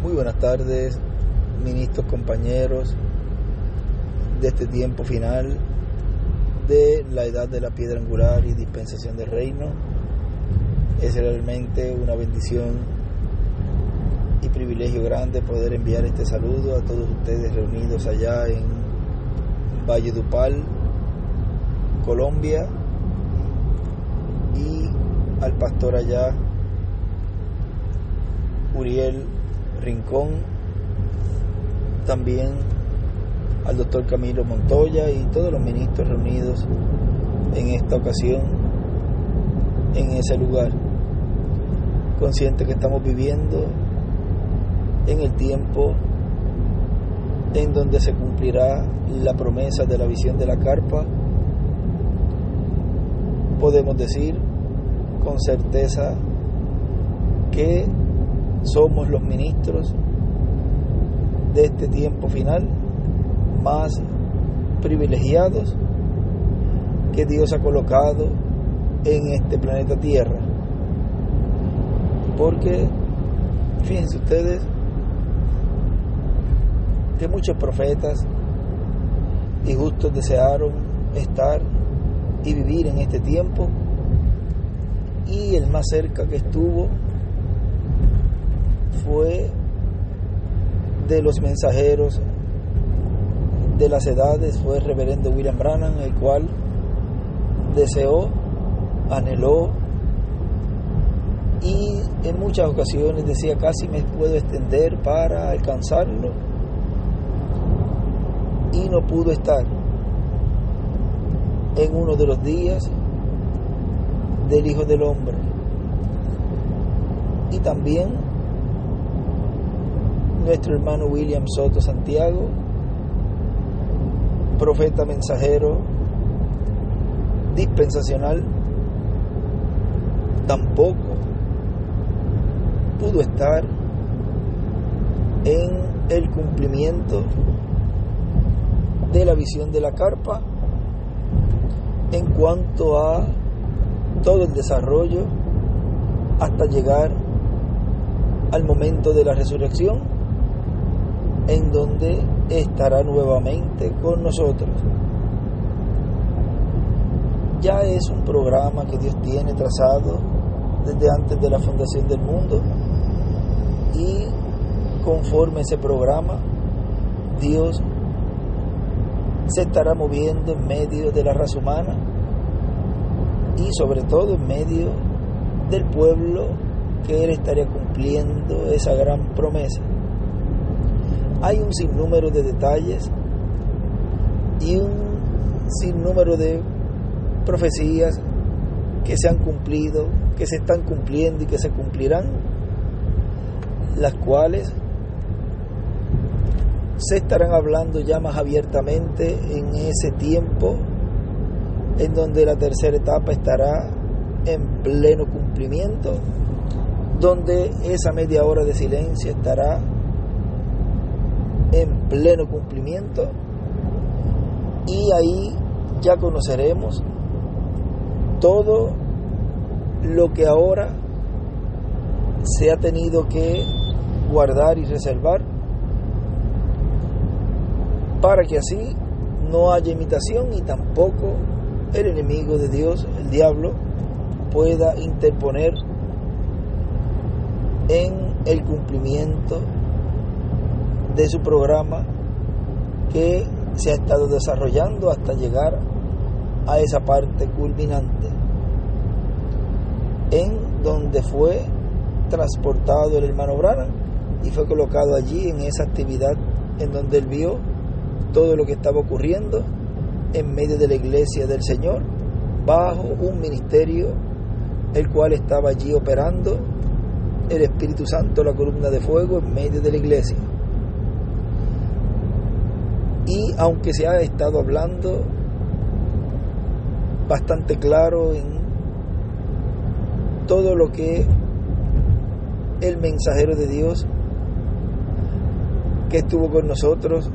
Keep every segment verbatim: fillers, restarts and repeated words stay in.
Muy buenas tardes, ministros, compañeros de este tiempo final de la edad de la piedra angular y dispensación del reino. Es realmente una bendición y privilegio grande poder enviar este saludo a todos ustedes reunidos allá en Valledupar, Colombia, y al pastor allá Uriel Rincón, también al doctor Camilo Montoya y todos los ministros reunidos en esta ocasión en ese lugar, consciente que estamos viviendo en el tiempo en donde se cumplirá la promesa de la visión de la carpa. Podemos decir con certeza que somos los ministros de este tiempo final más privilegiados que Dios ha colocado en este planeta Tierra. Porque, fíjense ustedes, que muchos profetas y justos desearon estar y vivir en este tiempo, y el más cerca que estuvo fue de los mensajeros de las edades, fue el reverendo William Branham, el cual deseó, anheló y en muchas ocasiones decía: casi me puedo extender para alcanzarlo, y no pudo estar en uno de los días del Hijo del Hombre. Y también nuestro hermano William Soto Santiago, profeta mensajero dispensacional, tampoco pudo estar en el cumplimiento de la visión de la carpa en cuanto a todo el desarrollo hasta llegar al momento de la resurrección, en donde estará nuevamente con nosotros. Ya es un programa que Dios tiene trazado desde antes de la fundación del mundo, y conforme a ese programa Dios se estará moviendo en medio de la raza humana y sobre todo en medio del pueblo que Él estaría cumpliendo esa gran promesa. Hay un sinnúmero de detalles y un sinnúmero de profecías que se han cumplido, que se están cumpliendo y que se cumplirán, las cuales se estarán hablando ya más abiertamente en ese tiempo en donde la tercera etapa estará en pleno cumplimiento, donde esa media hora de silencio estará en pleno cumplimiento, y ahí ya conoceremos todo lo que ahora se ha tenido que guardar y reservar, para que así no haya imitación y tampoco el enemigo de Dios, el diablo, pueda interponer en el cumplimiento de su programa que se ha estado desarrollando hasta llegar a esa parte culminante, en donde fue transportado el hermano Branham y fue colocado allí en esa actividad en donde él vio todo lo que estaba ocurriendo en medio de la iglesia del Señor, bajo un ministerio el cual estaba allí operando el Espíritu Santo, la columna de fuego en medio de la iglesia. Y aunque se ha estado hablando bastante claro en todo lo que el mensajero de Dios que estuvo con nosotros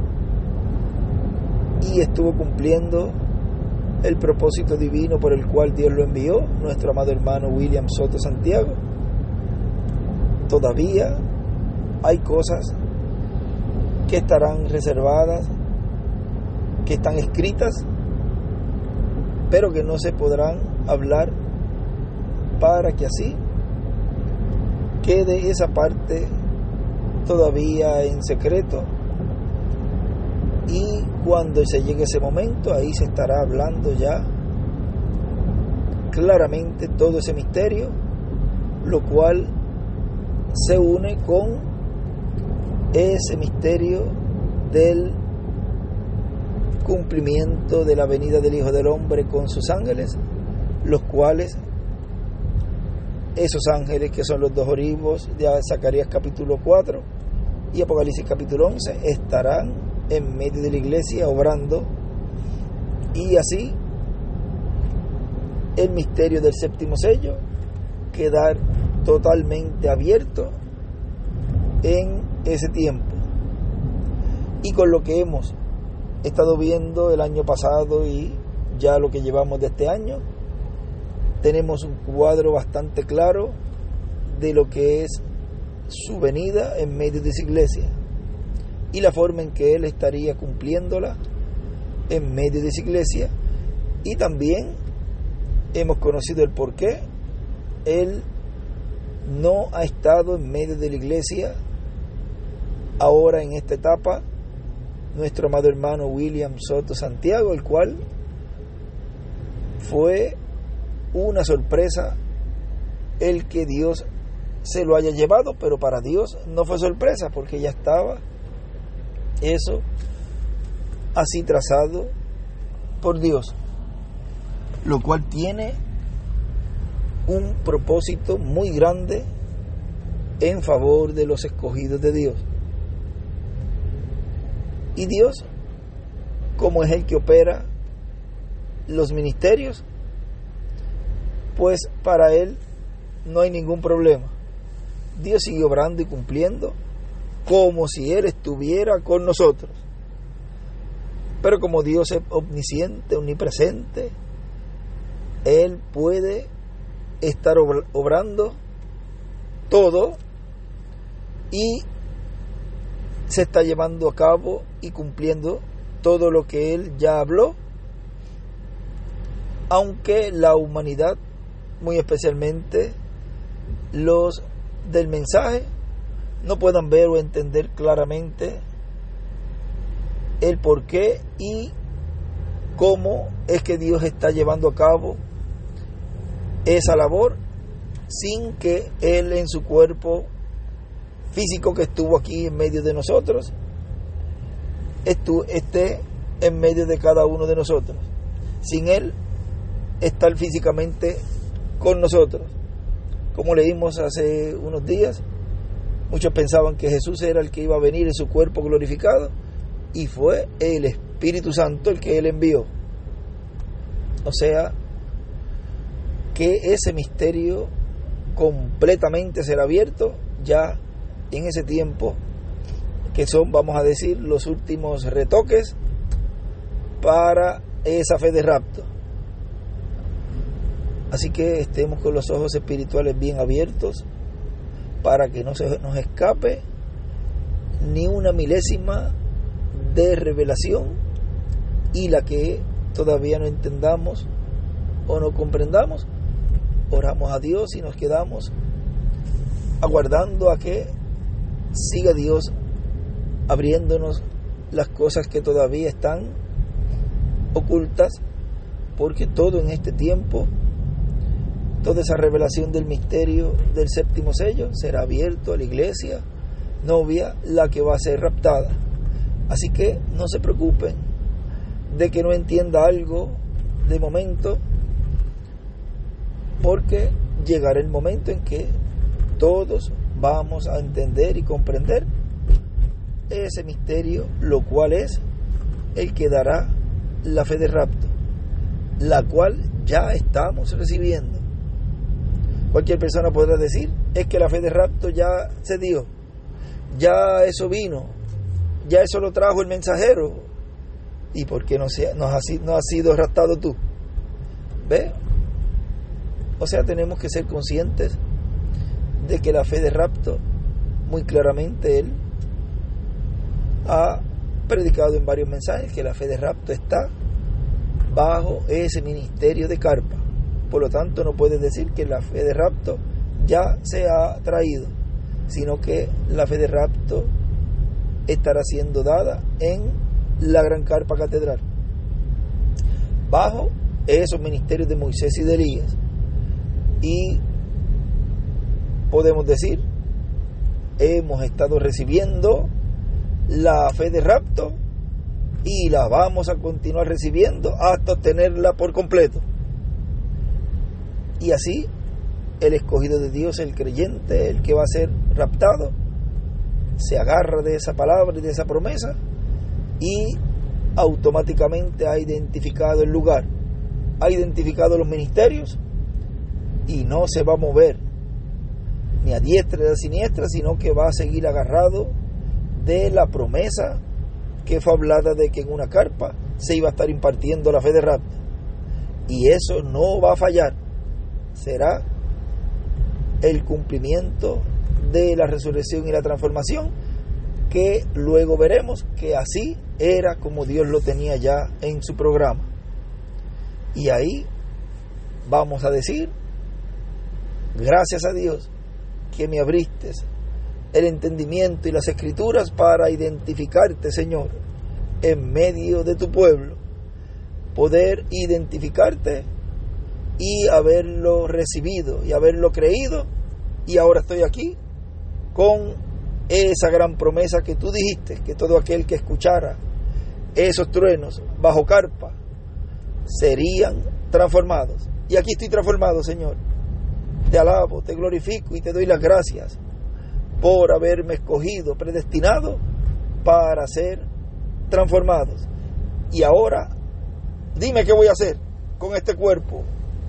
y estuvo cumpliendo el propósito divino por el cual Dios lo envió, nuestro amado hermano William Soto Santiago, todavía hay cosas que estarán reservadas, que están escritas, pero que no se podrán hablar, para que así quede esa parte todavía en secreto, y cuando se llegue ese momento, ahí se estará hablando ya claramente todo ese misterio, lo cual se une con ese misterio del cumplimiento de la venida del Hijo del Hombre con sus ángeles, los cuales, esos ángeles que son los dos olivos de Zacarías capítulo cuatro y Apocalipsis capítulo once, estarán en medio de la iglesia obrando, y así el misterio del séptimo sello quedar totalmente abierto en ese tiempo. Y con lo que hemos estado viendo el año pasado y ya lo que llevamos de este año, tenemos un cuadro bastante claro de lo que es su venida en medio de esa iglesia y la forma en que Él estaría cumpliéndola en medio de esa iglesia. Y también hemos conocido el por qué Él no ha estado en medio de la iglesia ahora en esta etapa, nuestro amado hermano William Soto Santiago, el cual fue una sorpresa el que Dios se lo haya llevado, pero para Dios no fue sorpresa, porque ya estaba eso así trazado por Dios, lo cual tiene un propósito muy grande en favor de los escogidos de Dios. Y Dios, como es el que opera los ministerios, pues para Él no hay ningún problema. Dios sigue obrando y cumpliendo como si Él estuviera con nosotros. Pero como Dios es omnisciente, omnipresente, Él puede estar obrando todo y se está llevando a cabo y cumpliendo todo lo que Él ya habló, aunque la humanidad, muy especialmente los del mensaje, no puedan ver o entender claramente el por qué y cómo es que Dios está llevando a cabo esa labor sin que Él en su cuerpo físico que estuvo aquí en medio de nosotros estu- esté en medio de cada uno de nosotros, sin Él estar físicamente con nosotros. Como leímos hace unos días, muchos pensaban que Jesús era el que iba a venir en su cuerpo glorificado, y fue el Espíritu Santo el que Él envió. O sea, que ese misterio completamente será abierto ya en ese tiempo, que son, vamos a decir, los últimos retoques para esa fe de rapto. Así que estemos con los ojos espirituales bien abiertos para que no se nos escape ni una milésima de revelación, y la que todavía no entendamos o no comprendamos, oramos a Dios y nos quedamos aguardando a que siga Dios abriéndonos las cosas que todavía están ocultas, porque todo en este tiempo, toda esa revelación del misterio del séptimo sello será abierto a la iglesia novia, la que va a ser raptada. Así que no se preocupen de que no entienda algo de momento, porque llegará el momento en que todos vamos a entender y comprender ese misterio, lo cual es el que dará la fe de rapto, la cual ya estamos recibiendo. Cualquier persona podrá decir, es que la fe de rapto ya se dio, ya eso vino, ya eso lo trajo el mensajero. ¿Y por qué no, se, no, has, no has sido raptado tú? ¿Ve? O sea, tenemos que ser conscientes de que la fe de rapto muy claramente él ha predicado en varios mensajes que la fe de rapto está bajo ese ministerio de carpa. Por lo tanto, no puede decir que la fe de rapto ya se ha traído, sino que la fe de rapto estará siendo dada en la gran carpa catedral, bajo esos ministerios de Moisés y de Elías. Y podemos decir, hemos estado recibiendo la fe de rapto y la vamos a continuar recibiendo hasta obtenerla por completo. Y así, el escogido de Dios, el creyente, el que va a ser raptado, se agarra de esa palabra y de esa promesa y automáticamente ha identificado el lugar, ha identificado los ministerios y no se va a mover ni a diestra ni a siniestra, sino que va a seguir agarrado de la promesa que fue hablada de que en una carpa se iba a estar impartiendo la fe de rapto. Y eso no va a fallar, será el cumplimiento de la resurrección y la transformación, que luego veremos que así era como Dios lo tenía ya en su programa. Y ahí vamos a decir, gracias a Dios que me abriste el entendimiento y las escrituras para identificarte, Señor, en medio de tu pueblo, poder identificarte y haberlo recibido y haberlo creído, y ahora estoy aquí con esa gran promesa que tú dijiste, que todo aquel que escuchara esos truenos bajo carpa serían transformados. Y aquí estoy transformado, Señor. Te alabo, te glorifico y te doy las gracias por haberme escogido, predestinado para ser transformados. Y ahora, dime qué voy a hacer con este cuerpo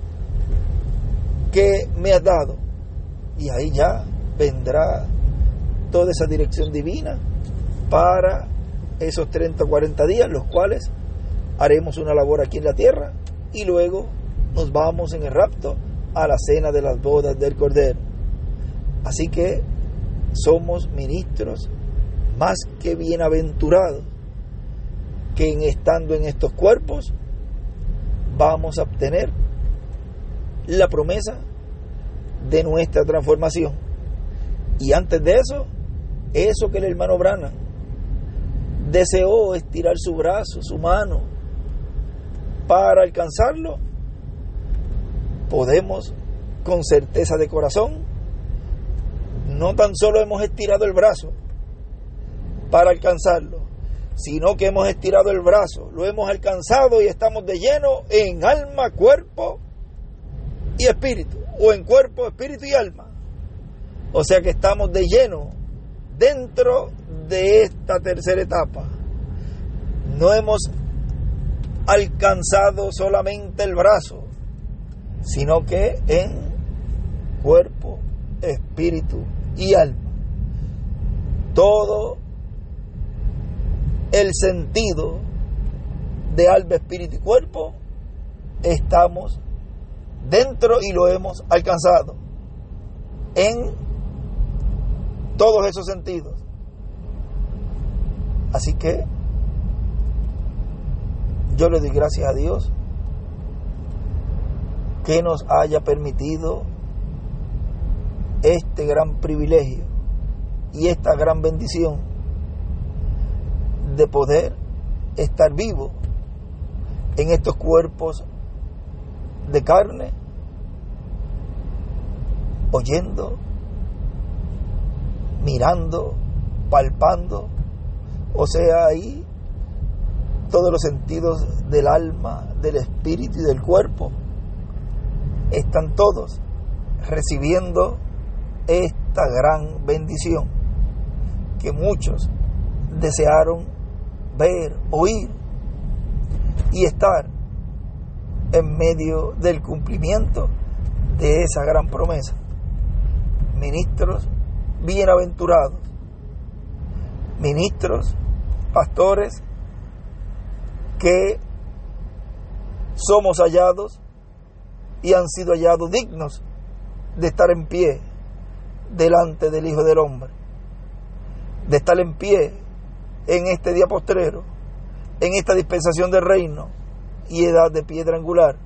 que me has dado. Y ahí ya vendrá toda esa dirección divina para esos treinta o cuarenta días, los cuales haremos una labor aquí en la tierra y luego nos vamos en el rapto a la cena de las bodas del Cordero. Así que somos ministros más que bienaventurados, que en estando en estos cuerpos vamos a obtener la promesa de nuestra transformación. Y antes de eso, eso que el hermano Branham deseó, estirar su brazo, su mano para alcanzarlo, podemos con certeza de corazón, no tan solo hemos estirado el brazo para alcanzarlo, sino que hemos estirado el brazo, lo hemos alcanzado y estamos de lleno en alma, cuerpo y espíritu, o en cuerpo, espíritu y alma. O sea que estamos de lleno dentro de esta tercera etapa. No hemos alcanzado solamente el brazo, sino que en cuerpo, espíritu y alma. Todo el sentido de alma, espíritu y cuerpo estamos dentro y lo hemos alcanzado en todos esos sentidos. Así que yo le doy gracias a Dios que nos haya permitido este gran privilegio y esta gran bendición de poder estar vivo en estos cuerpos de carne, oyendo, mirando, palpando, o sea, ahí todos los sentidos del alma, del espíritu y del cuerpo están todos recibiendo esta gran bendición que muchos desearon ver, oír y estar en medio del cumplimiento de esa gran promesa. Ministros bienaventurados, ministros, pastores, que somos hallados y han sido hallados dignos de estar en pie delante del Hijo del Hombre, de estar en pie en este día postrero, en esta dispensación del reino y edad de piedra angular,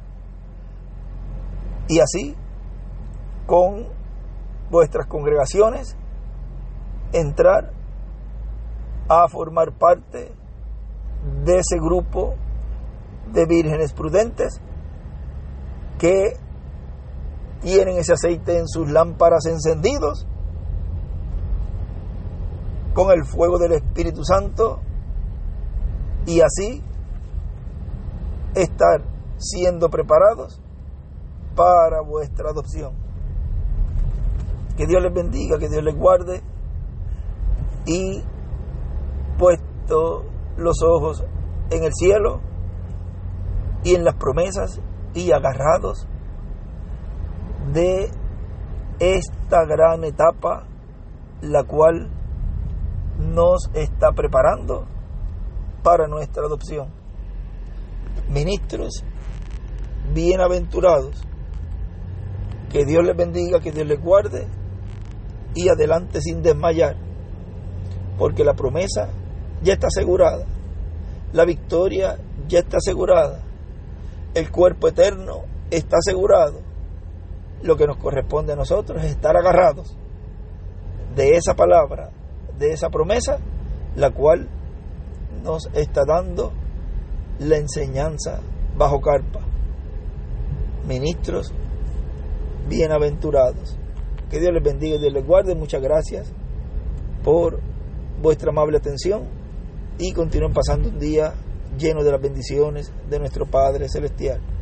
y así con vuestras congregaciones entrar a formar parte de ese grupo de vírgenes prudentes que tienen ese aceite en sus lámparas encendidos con el fuego del Espíritu Santo, y así estar siendo preparados para vuestra adopción. Que Dios les bendiga, que Dios les guarde, y puesto los ojos en el cielo y en las promesas y agarrados de esta gran etapa, la cual nos está preparando para nuestra adopción. Ministros bienaventurados, que Dios les bendiga, que Dios les guarde, y adelante sin desmayar, porque la promesa ya está asegurada, la victoria ya está asegurada, el cuerpo eterno está asegurado. Lo que nos corresponde a nosotros es estar agarrados de esa palabra, de esa promesa, la cual nos está dando la enseñanza bajo carpa. Ministros bienaventurados, que Dios les bendiga y Dios les guarde. Muchas gracias por vuestra amable atención, y continúen pasando un día lleno de las bendiciones de nuestro Padre Celestial.